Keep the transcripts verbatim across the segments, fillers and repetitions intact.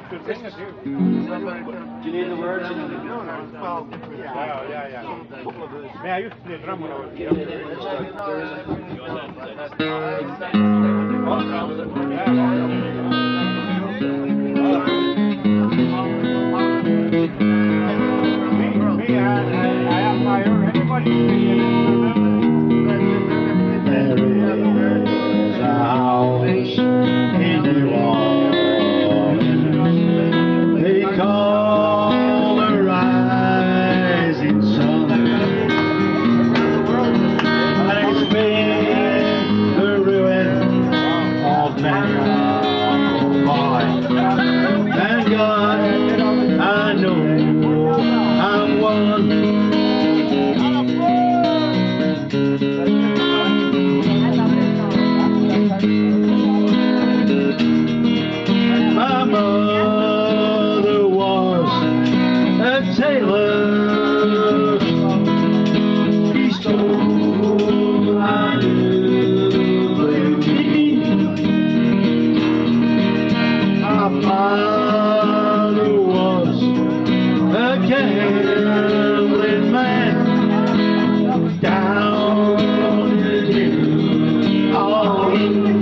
to sing it too. Do you need the words? Well, yeah, yeah, yeah. Man, I used to play drum when I was younger. Me, me, I, I admire anybody who There is a house in New Orleans they call the rising sun, and it's been the ruin of many a boy. Thank God I know I'm one. My mother was a tailor. She stole my little jeans. My father was a gambling man down in New Orleans.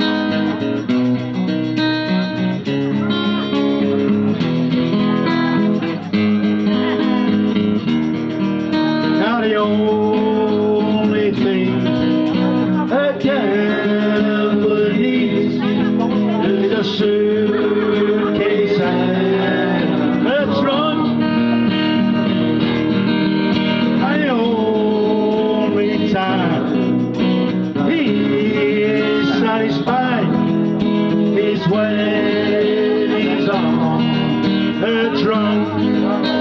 Now the only thing a gambler needs is a suitcase and a trunk. The only time he is satisfied is when he's on a drunk.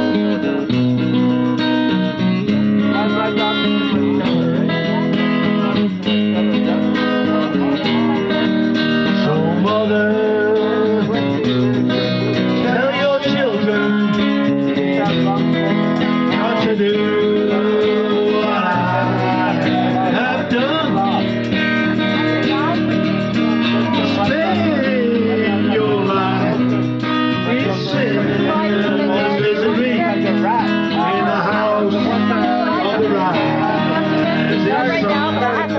So mother, tell your children not to do what I have done. Spend your life in sin and misery in the house of the rising sun.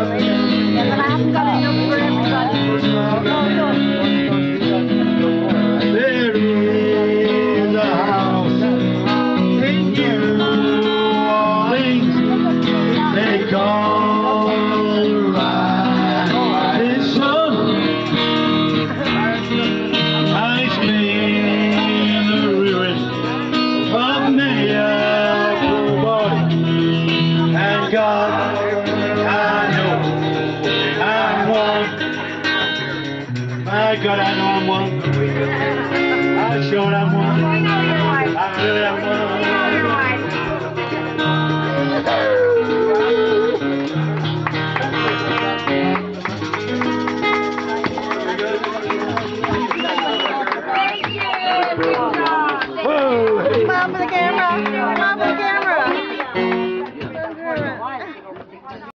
There is a house in New Orleans they call the rising sun, and it's been the ruin of many a poor boy. And God, I know I'm one. My God, I know I'm one. I sure I'm one.